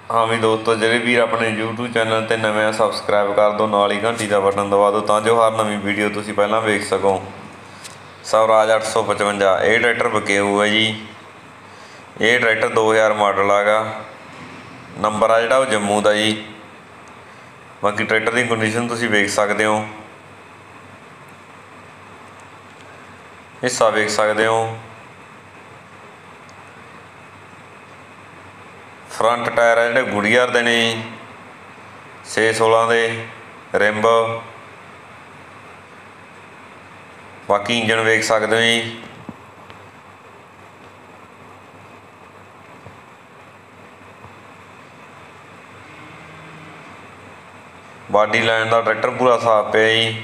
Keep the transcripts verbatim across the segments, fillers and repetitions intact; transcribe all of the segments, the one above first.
हाँ भी दोस्तों, ਜਿਹੜੇ ਵੀਰ ਆਪਣੇ YouTube ਚੈਨਲ ਤੇ ਨਵੇਂ ਆ ਸਬਸਕ੍ਰਾਈਬ ਕਰ ਦਿਓ, ਨਾਲ ਹੀ ਘੰਟੀ ਦਾ ਬਟਨ ਦਬਾ ਦਿਓ ਤਾਂ ਜੋ ਹਰ ਨਵੀਂ ਵੀਡੀਓ ਤੁਸੀਂ ਪਹਿਲਾਂ ਵੇਖ ਸਕੋ। ਸਵਰਾਜ ਅੱਠ ਸੌ ਪਚਵੰਜਾ ਇਹ ਟਰੈਕਟਰ ਵਿਕੇ ਹੋਇਆ ਜੀ। ਇਹ ਟਰੈਕਟਰ ਦੋ ਹਜ਼ਾਰ ਮਾਡਲ ਹੈਗਾ। ਨੰਬਰ ਆ ਜਿਹੜਾ ਉਹ ਜੰਮੂ ਦਾ ਜੀ। ਬਾਕੀ ਟਰੈਕਟਰ ਦੀ ਕੰਡੀਸ਼ਨ ਤੁਸੀਂ ਵੇਖ ਸਕਦੇ ਹੋ, ਹਿੱਸਾ ਵੇਖ ਸਕਦੇ ਹੋ। ਫਰੰਟ ਟਾਇਰ ਆ ਜਿਹੜੇ ਗੁੜੀਅਰ ਦੇ ਨੇ ਛੇ ਸੋਲਾਂ ਦੇ ਰਿੰਬ। ਬਾਕੀ ਇੰਜਨ ਵੇਖ ਸਕਦੇ ਹੋ ਜੀ। ਬਾਡੀ ਲਾਈਨ ਦਾ ਟਰੈਕਟਰ ਪੂਰਾ ਸਾਫ਼ ਪਿਆ ਜੀ।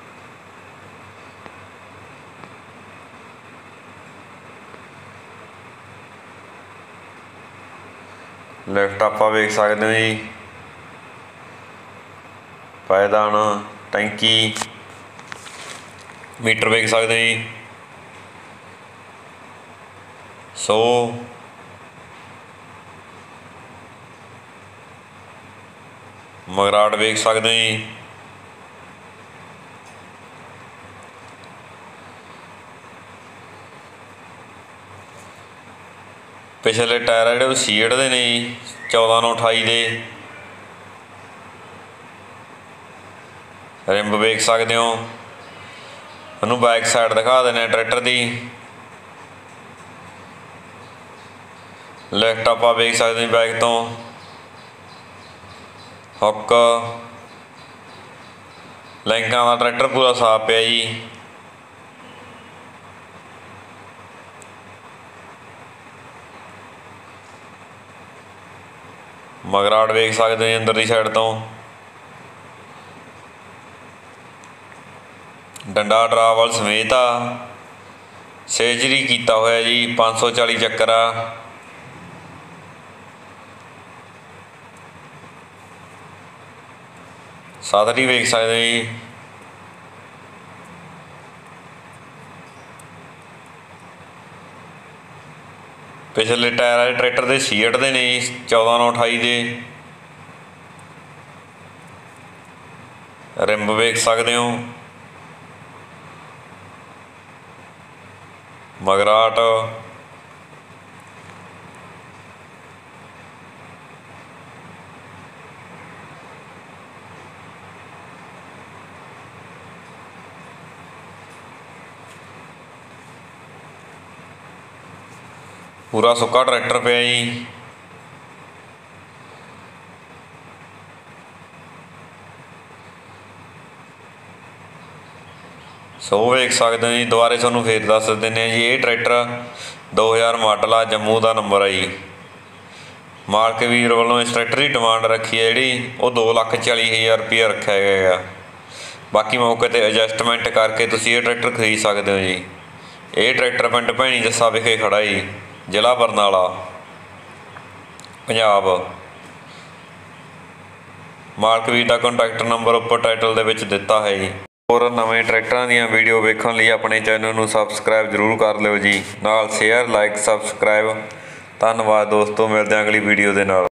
ਲਿਫਟ ਆਪਾਂ ਵੇਖ ਸਕਦੇ ਹੋ ਜੀ। ਪਾਇਦਾਨ, ਟੈਂਕੀ, ਮੀਟਰ ਵੇਖ ਸਕਦੇ ਹੋ ਜੀ। ਸੋ ਮਗਰਾਟ ਵੇਖ ਸਕਦੇ ਹੋ ਜੀ। ਪਿਛਲੇ ਟਾਇਰ ਆ ਜਿਹੜੇ ਉਹ ਸੀਟ ਦੇ ਨੇ ਜੀ, ਚੌਦਾਂ ਨੌ ਅਠਾਈ ਦੇ। ਰਿੰਬ ਵੇਖ ਸਕਦੇ ਹੋ। ਉਹਨੂੰ ਬੈਕ ਸਾਈਡ ਦਿਖਾ ਦਿੰਦੇ ਹਾਂ ਟਰੈਕਟਰ ਦੀ। ਲਿਫਟ ਆਪਾਂ ਵੇਖ ਸਕਦੇ ਹਾਂ ਬੈਕ ਤੋਂ। ਹੁੱਕ, ਲਿੰਕਾਂ ਦਾ ਟਰੈਕਟਰ ਪੂਰਾ ਸਾਫ਼ ਪਿਆ ਜੀ। ਮਗਰਾਟ ਵੇਖ ਸਕਦੇ ਹੋ ਅੰਦਰ ਦੀ ਸਾਈਡ ਤੋਂ। ਡੰਡਾ ਟਰਾਵਲ ਸਮੇਤ ਆ, ਸਰਜਰੀ ਕੀਤਾ ਹੋਇਆ ਜੀ। ਪੰਜ ਸੌ ਚਾਲੀ ਚੱਕਰ ਆ। ਸਾਦਰੀ ਵੇਖ ਸਕਦੇ ਹੋ ਜੀ। ਪਿਛਲੇ ਟਾਇਰ ਵਾਲੇ ਟਰੈਕਟਰ ਦੇ ਸੀਟ ਦੇ ਨੇ ਚੌਦਾਂ ਨੌ ਅਠਾਈ ਦੇ। ਰਿੰਬ ਵੇਖ ਸਕਦੇ ਹੋ। ਮਗਰਾਟ, ਪੂਰਾ ਸੁੱਕਾ ਟਰੈਕਟਰ ਪਿਆ ਜੀ। ਸੋ ਵੇਖ ਸਕਦੇ ਹੋ ਜੀ। ਦੁਬਾਰੇ ਤੁਹਾਨੂੰ ਫੇਰ ਦੱਸ ਦਿੰਦੇ ਹਾਂ ਜੀ, ਇਹ ਟਰੈਕਟਰ ਦੋ ਹਜ਼ਾਰ ਮਾਡਲ ਆ, ਜੰਮੂ ਦਾ ਨੰਬਰ ਆ ਜੀ। ਮਾਲਕ ਵੀਰ ਵੱਲੋਂ ਇਸ ਟਰੈਕਟਰ ਦੀ ਡਿਮਾਂਡ ਰੱਖੀ ਹੈ ਜਿਹੜੀ ਉਹ ਦੋ ਲੱਖ ਚਾਲੀ ਹਜ਼ਾਰ ਰੁਪਈਆ ਰੱਖਿਆ ਗਿਆ ਗਾ। ਬਾਕੀ ਮੌਕੇ 'ਤੇ ਐਡਜਸਟਮੈਂਟ ਕਰਕੇ ਤੁਸੀਂ ਇਹ ਟਰੈਕਟਰ ਖਰੀਦ ਸਕਦੇ ਹੋ ਜੀ। ਇਹ ਟਰੈਕਟਰ ਪਿੰਡ ਭੈਣੀ ਜੱਸਾ ਵਿਖੇ ਖੜ੍ਹਾ ਜੀ, ਜ਼ਿਲ੍ਹਾ ਬਰਨਾਲਾ, ਪੰਜਾਬ। ਮਾਲਕ ਵੀਰ ਦਾ ਕੰਟੈਕਟ ਨੰਬਰ ਉੱਪਰ ਟਾਈਟਲ ਦੇ ਵਿੱਚ ਦਿੱਤਾ ਹੈ ਜੀ। ਹੋਰ ਨਵੇਂ ਟਰੈਕਟਰਾਂ ਦੀਆਂ ਵੀਡੀਓ ਵੇਖਣ ਲਈ ਆਪਣੇ ਚੈਨਲ ਨੂੰ ਸਬਸਕ੍ਰਾਈਬ ਜ਼ਰੂਰ ਕਰ ਲਿਓ ਜੀ। ਨਾਲ ਸ਼ੇਅਰ, ਲਾਈਕ, ਸਬਸਕ੍ਰਾਈਬ। ਧੰਨਵਾਦ ਦੋਸਤੋ, ਮਿਲਦੇ ਹਾਂ ਅਗਲੀ ਵੀਡੀਓ ਦੇ ਨਾਲ।